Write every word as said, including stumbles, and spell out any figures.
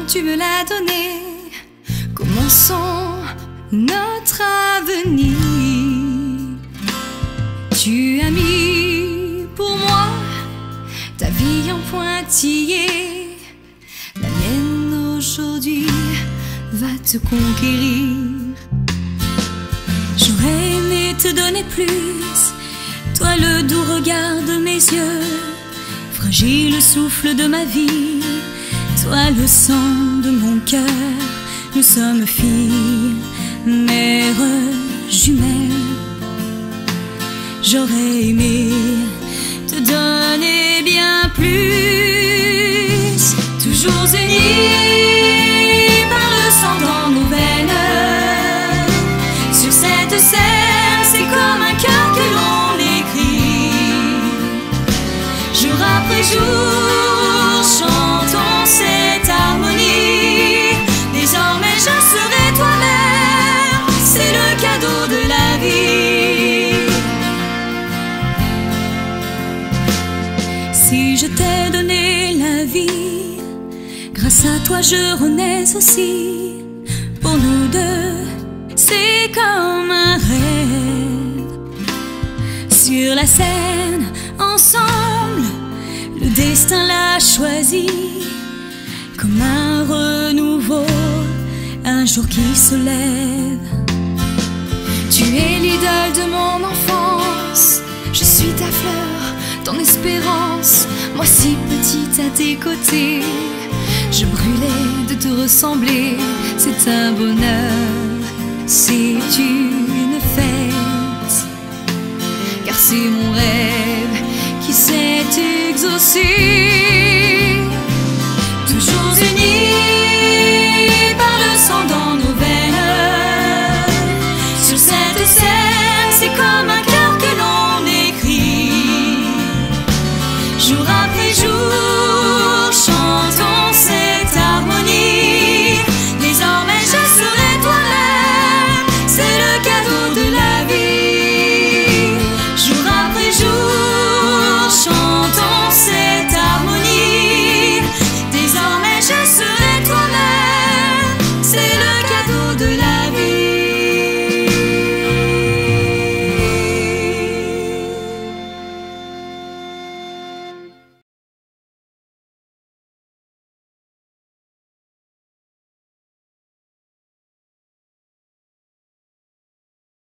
tu me l'as donné. Commençons notre avenir. Tu as mis pour moi ta vie en pointillé. La mienne aujourd'hui va te conquérir. J'aurais aimé te donner plus, toi le doux regard de mes yeux, fragile souffle de ma vie, toi le sang de mon cœur. Nous sommes filles, mères jumelles. J'aurais aimé te donner bien plus, toujours unis par le sang dans nos veines. Sur cette scène, c'est comme un cœur que l'on écrit. Jour après jour, chantons cette harmonie. Désormais je serai toi-même, c'est le cadeau de la vie. Si je t'ai donné la vie, grâce à toi je renais aussi. Pour nous deux, c'est comme un rêve. Sur la scène, ensemble, le destin l'a choisi. Comme un renouveau, un jour qui se lève. Tu es l'idole de mon enfance, je suis ta fleur, ton espérance. Moi si petite à tes côtés, je brûlais de te ressembler. C'est un bonheur, c'est une fête, car c'est mon rêve qui s'est exaucé.